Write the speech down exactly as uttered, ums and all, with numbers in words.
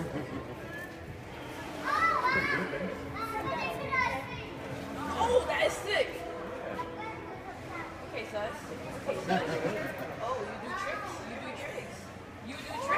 Oh, that is sick. Okay, sus. Okay, sus. Oh, you do tricks. You do tricks. You do tricks.